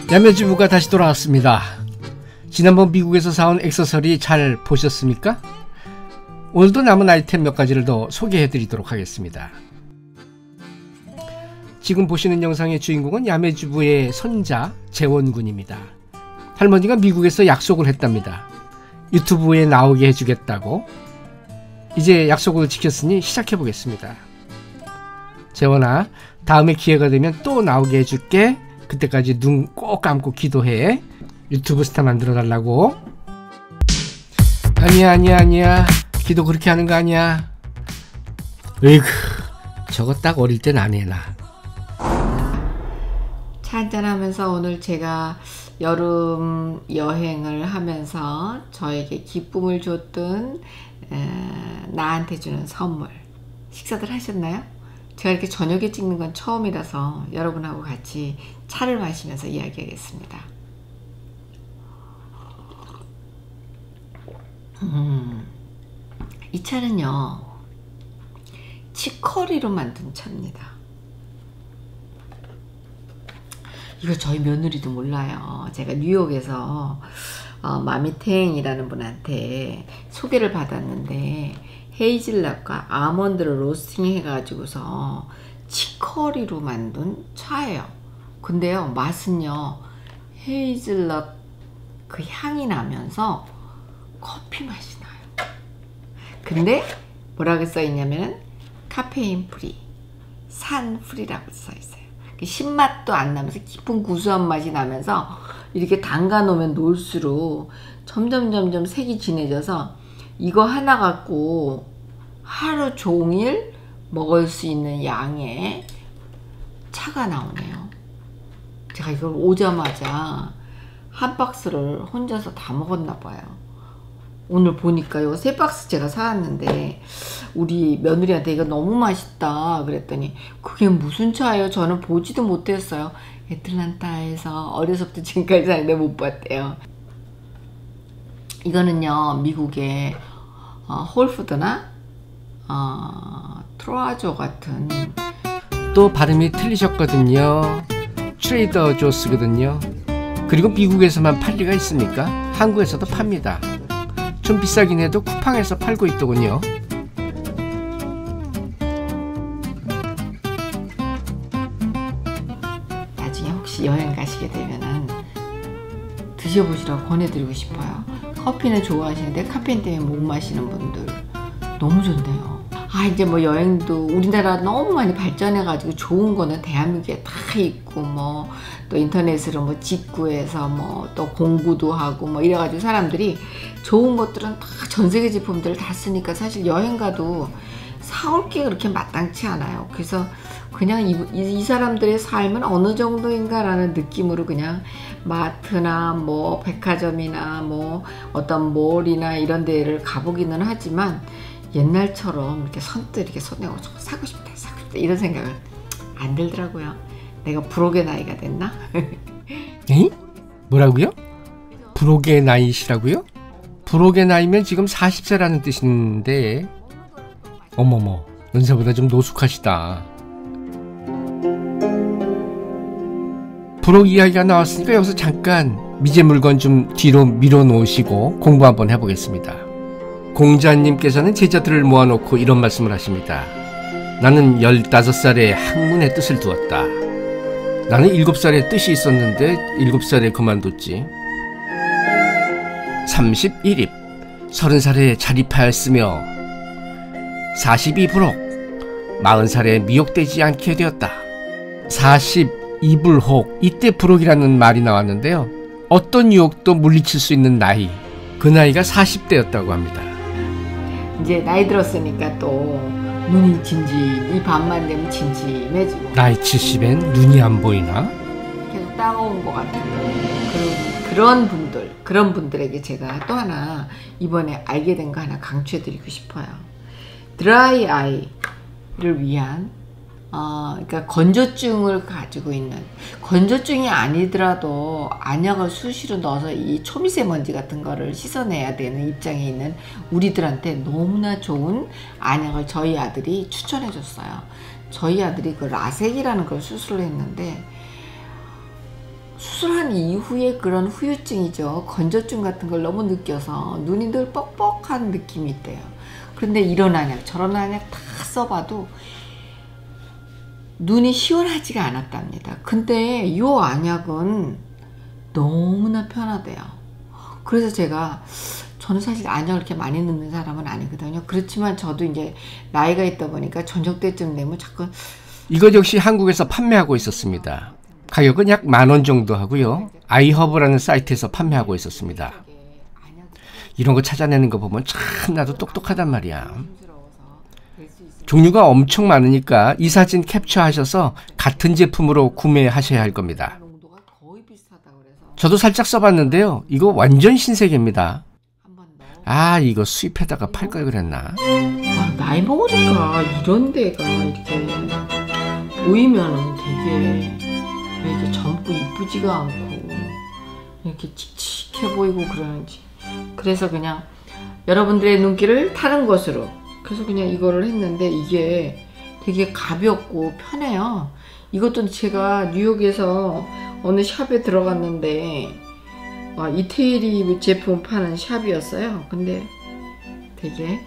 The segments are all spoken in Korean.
야매주부가 다시 돌아왔습니다. 지난번 미국에서 사온 액세서리 잘 보셨습니까? 오늘도 남은 아이템 몇 가지를 더 소개해 드리도록 하겠습니다. 지금 보시는 영상의 주인공은 야매주부의 손자 재원군입니다. 할머니가 미국에서 약속을 했답니다. 유튜브에 나오게 해주겠다고. 이제 약속을 지켰으니 시작해 보겠습니다. 재원아, 다음에 기회가 되면 또 나오게 해줄게. 그때까지 눈 꼭 감고 기도해. 유튜브 스타 만들어 달라고. 아니야. 기도 그렇게 하는 거 아니야. 으이구, 저거 딱 어릴 땐 안 해나. 차 한잔하면서 오늘 제가 여름 여행을 하면서 저에게 기쁨을 줬던 나한테 주는 선물, 식사들 하셨나요? 제가 이렇게 저녁에 찍는 건 처음이라서 여러분하고 같이 차를 마시면서 이야기하겠습니다. 이 차는요, 치커리로 만든 차입니다. 이거 저희 며느리도 몰라요. 제가 뉴욕에서 마미탱이라는 분한테 소개를 받았는데 헤이즐넛과 아몬드를 로스팅 해가지고서 치커리로 만든 차예요. 근데요, 맛은요, 헤이즐넛 그 향이 나면서 커피 맛이 나요. 근데 뭐라고 써있냐면은 카페인 프리, 산 프리라고 써있어요. 신맛도 안 나면서 깊은 구수한 맛이 나면서 이렇게 담가 놓으면 놓을수록 점점 색이 진해져서 이거 하나 갖고 하루 종일 먹을 수 있는 양의 차가 나오네요. 제가 이걸 오자마자 한 박스를 혼자서 다 먹었나 봐요. 오늘 보니까 이거 3박스 제가 사왔는데 우리 며느리한테 이거 너무 맛있다 그랬더니 그게 무슨 차예요? 저는 보지도 못했어요. 애틀란타에서 어려서부터 지금까지 사는데 못 봤대요. 이거는요, 미국의 홀푸드나 트로아조 같은, 또 발음이 틀리셨거든요. 트레이더 조스거든요. 그리고 미국에서만 팔 리가 있습니까? 한국에서도 팝니다. 좀 비싸긴 해도 쿠팡에서 팔고 있더군요. 나중에 혹시 여행 가시게 되면은 드셔보시라고 권해드리고 싶어요. 커피는 좋아하시는데 카페인 때문에 못 마시는 분들 너무 좋네요. 이제 뭐 여행도 우리나라 너무 많이 발전해가지고 좋은 거는 대한민국에 다 있고, 뭐 또 인터넷으로 뭐 직구해서 뭐 또 공구도 하고 뭐 이래가지고 사람들이 좋은 것들은 다 전세계 제품들을 다 쓰니까 사실 여행 가도 사올 게 그렇게 마땅치 않아요. 그래서 그냥 이 사람들의 삶은 어느 정도인가 라는 느낌으로 그냥 마트나 뭐 백화점이나 뭐 어떤 몰이나 이런 데를 가보기는 하지만 옛날처럼 이렇게 선뜻 이렇게 손내고 사고 싶다 이런 생각은 안 들더라고요. 내가 불혹의 나이가 됐나? 에이? 뭐라고요? 불혹의 나이시라고요? 불혹의 나이면 지금 40세라는 뜻인데, 어머머, 연세보다 좀 노숙하시다. 불혹 이야기가 나왔으니까 여기서 잠깐 미제 물건 좀 뒤로 밀어놓으시고 공부 한번 해보겠습니다. 공자님께서는 제자들을 모아놓고 이런 말씀을 하십니다. 나는 15살에 학문의 뜻을 두었다. 나는 7살에 뜻이 있었는데 7살에 그만뒀지. 31입 30살에 자립하였으며 42불혹 40살에 미혹되지 않게 되었다. 42불혹, 이때 불혹이라는 말이 나왔는데요, 어떤 유혹도 물리칠 수 있는 나이, 그 나이가 40대였다고 합니다. 이제 나이 들었으니까 또 눈이 이 밤만 되면 진지해지고, 나이 70엔 눈이 안 보이나? 계속 따가운 것 같은 그런 분들에게 제가 또 하나 이번에 알게 된 거 하나 강추해드리고 싶어요. 드라이 아이를 위한 그러니까 건조증을 가지고 있는, 건조증이 아니더라도 안약을 수시로 넣어서 이 초미세먼지 같은 거를 씻어내야 되는 입장에 있는 우리들한테 너무나 좋은 안약을 저희 아들이 추천해 줬어요. 저희 아들이 그 라섹이라는 걸 수술을 했는데 수술한 이후에 그런 후유증이죠. 건조증 같은 걸 너무 느껴서 눈이 늘 뻑뻑한 느낌이 있대요. 그런데 이런 안약 저런 안약 다 써봐도 눈이 시원하지가 않았답니다. 근데 이 안약은 너무나 편하대요. 그래서 저는 사실 안약을 이렇게 많이 넣는 사람은 아니거든요. 그렇지만 저도 이제 나이가 있다 보니까 저녁 때쯤 되면 자꾸 이것 역시 한국에서 판매하고 있었습니다. 가격은 약 10,000원 정도 하고요. 아이허브라는 사이트에서 판매하고 있었습니다. 이런 거 찾아내는 거 보면 참 나도 똑똑하단 말이야. 종류가 엄청 많으니까 이 사진 캡처하셔서 같은 제품으로 구매하셔야 할 겁니다. 저도 살짝 써봤는데요. 이거 완전 신세계입니다. 아, 이거 수입해다가 팔 걸 그랬나? 아, 나이 먹으니까 이런 데가 이렇게 보이면은 되게 왜 이렇게 젊고 이쁘지가 않고 이렇게 칙칙해 보이고 그러는지. 그래서 그냥 여러분들의 눈길을 타는 것으로 그래서 그냥 이거를 했는데 이게 되게 가볍고 편해요. 이것도 제가 뉴욕에서 어느 샵에 들어갔는데 이태리 제품 파는 샵이었어요. 근데 되게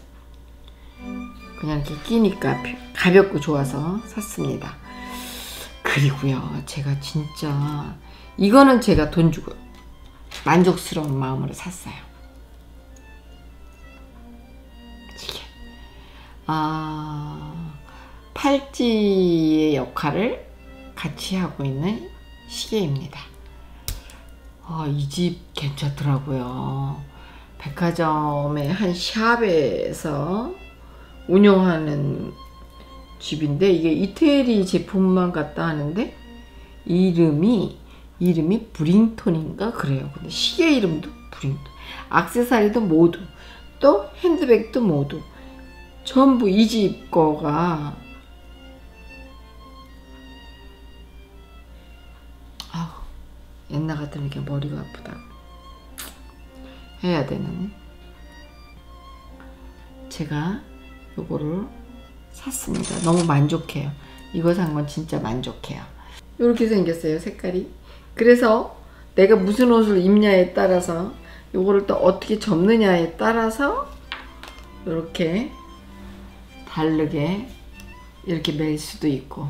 그냥 이렇게 끼니까 가볍고 좋아서 샀습니다. 그리고요, 제가 진짜 이거는 제가 돈 주고 만족스러운 마음으로 샀어요. 이게 팔찌의 역할을 같이 하고 있는 시계입니다. 이 집 괜찮더라고요. 백화점의 한 샵에서 운영하는 집인데 이게 이태리 제품만 갖다 하는데 이름이 브링톤인가 그래요. 근데 시계 이름도 브링톤, 액세서리도 모두, 또 핸드백도 모두 전부 이 집 거가 옛날 같으면 이렇게 머리가 아프다 해야 되는, 제가 요거를 샀습니다. 너무 만족해요. 이거 산 건 진짜 만족해요. 이렇게 생겼어요, 색깔이. 그래서 내가 무슨 옷을 입냐에 따라서 요거를 또 어떻게 접느냐에 따라서 이렇게 다르게 이렇게 멜 수도 있고,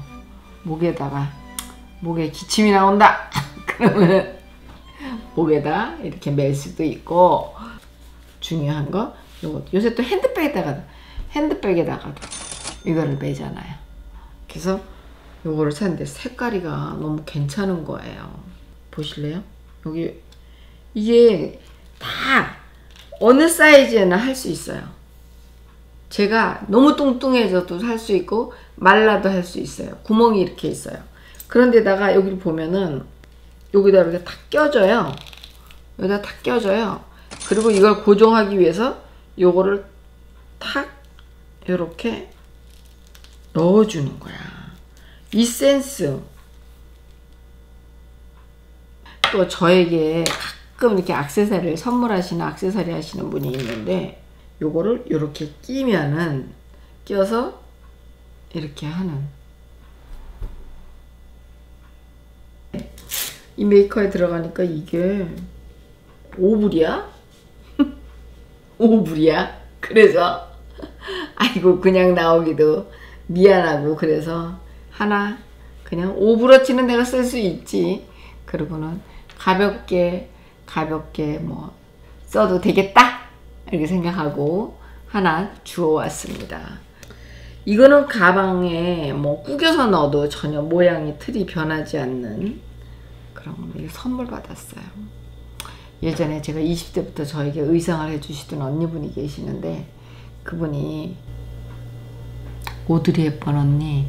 목에 기침이 나온다 그러면 목에다 이렇게 멜 수도 있고, 중요한 거 요거 요새 또 핸드백에다가도 이거를 매잖아요. 그래서 요거를 샀는데 색깔이가 너무 괜찮은 거예요. 보실래요? 여기 이게 다 어느 사이즈에나 할 수 있어요. 제가 너무 뚱뚱해져도 할 수 있고 말라도 할 수 있어요. 구멍이 이렇게 있어요. 그런데다가 여기 보면은 여기다 이렇게 탁 껴져요. 여기다 탁 껴져요. 그리고 이걸 고정하기 위해서 요거를 탁 이렇게 넣어주는 거야. 이 센스. 또 저에게 가끔 이렇게 액세서리를 선물하시는 액세서리 하시는 분이 있는데 요거를 이렇게 끼면은 껴서 이렇게 하는, 이 메이커에 들어가니까 이게 5불이야? 5불이야? 그래서 아이고 그냥 나오기도 미안하고 그래서 하나 그냥 5불어치는 내가 쓸 수 있지. 그러고는 가볍게 뭐 써도 되겠다 이렇게 생각하고 하나 주워왔습니다. 이거는 가방에 뭐 구겨서 넣어도 전혀 모양이 틀이 변하지 않는 그런 건데 선물 받았어요. 예전에 제가 20대부터 저에게 의상을 해주시던 언니분이 계시는데 그분이 오드리 헵번 언니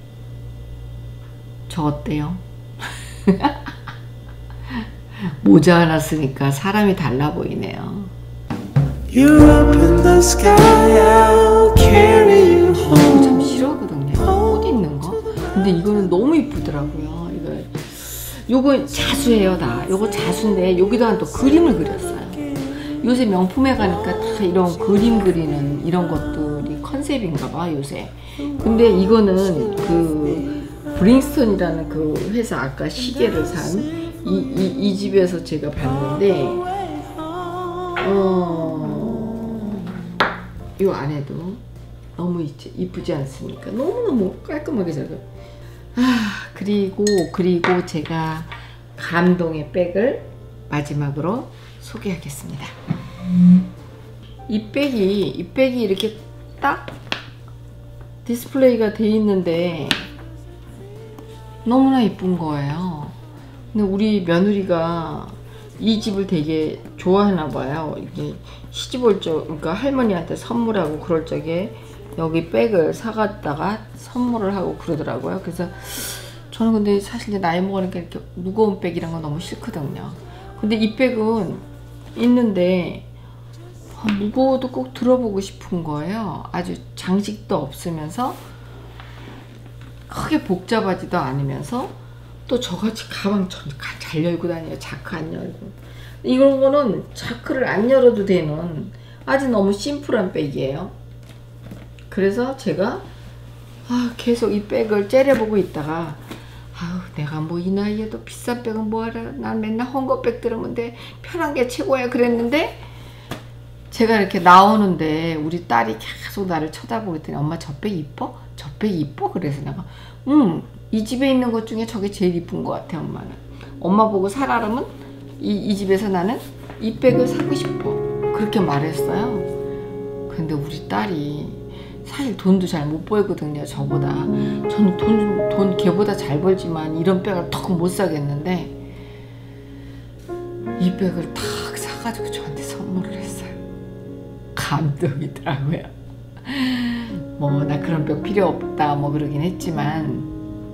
저 어때요? 모자 하나 쓰니까 사람이 달라 보이네요. 참 싫어하거든요, 옷 입는 거. 근데 이거는 너무 이쁘더라고요. 요거 자수예요. 다 요거 자수인데 여기다가 또 그림을 그렸어요. 요새 명품에 가니까 다 이런 그림 그리는 이런 것들이 컨셉인가 봐 요새. 근데 이거는 그 브링스톤이라는 그 회사 아까 시계를 산 이 집에서 제가 봤는데 이 안에도 너무 이쁘지 않습니까? 너무너무 깔끔하게 잘. 그리고 제가 감동의 백을 마지막으로 소개하겠습니다. 이 백이 이렇게 딱 디스플레이가 돼 있는데 너무나 이쁜 거예요. 근데 우리 며느리가 이 집을 되게 좋아하나 봐요. 이게 시집 올 적, 그러니까 할머니한테 선물하고 그럴 적에 여기 백을 사갔다가 선물을 하고 그러더라고요. 그래서 저는 근데 사실 이제 나이 먹으니까 이렇게 무거운 백이란 건 너무 싫거든요. 근데 이 백은 있는데 무거워도 꼭 들어보고 싶은 거예요. 아주 장식도 없으면서 크게 복잡하지도 않으면서 또 저같이 가방 잘 열고 다녀요. 자크 안 열고. 이런 거는 자크를 안 열어도 되는 아주 너무 심플한 백이에요. 그래서 제가 계속 이 백을 째려보고 있다가 내가 뭐 이 나이에도 비싼 백은 뭐하라. 난 맨날 헝겊백 들으면 돼. 편한 게 최고야 그랬는데 제가 이렇게 나오는데 우리 딸이 계속 나를 쳐다보고 있더니 엄마 저 백 이뻐? 저 백 이뻐? 그래서 내가 이 집에 있는 것 중에 저게 제일 이쁜 것 같아 엄마는. 엄마 보고 사라면 이 집에서 나는 이 백을 사고 싶어. 그렇게 말했어요. 근데 우리 딸이 사실 돈도 잘 못 벌거든요. 저보다. 저는 돈 걔보다 잘 벌지만 이런 백을 턱 못 사겠는데 이 백을 탁 사가지고 저한테 선물을 했어요. 감동이더라고요. 뭐 나 그런 백 필요 없다 뭐 그러긴 했지만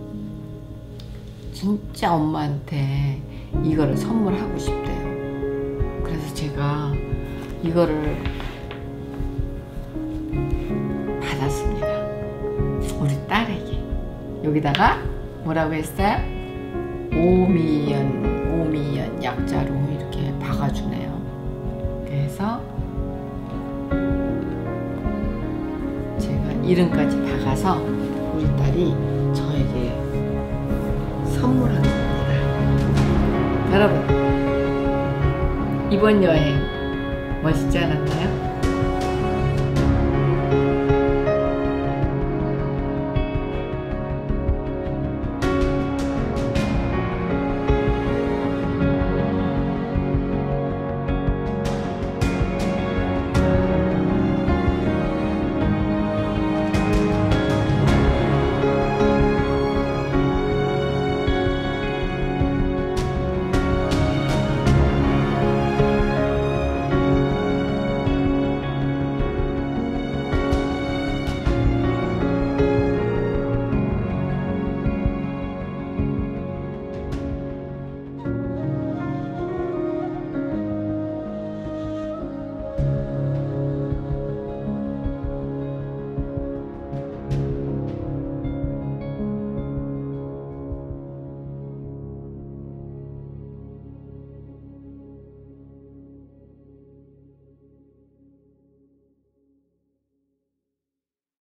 진짜 엄마한테 이거를 선물하고 싶대요. 그래서 제가 이거를 받았습니다. 우리 딸에게. 여기다가 뭐라고 했어요? 오미연 약자로 이렇게 박아주네요. 그래서 제가 이름까지 박아서 우리 딸이 저에게 선물한 겁니다. 여러분, 이번 여행 멋있지 않았나요?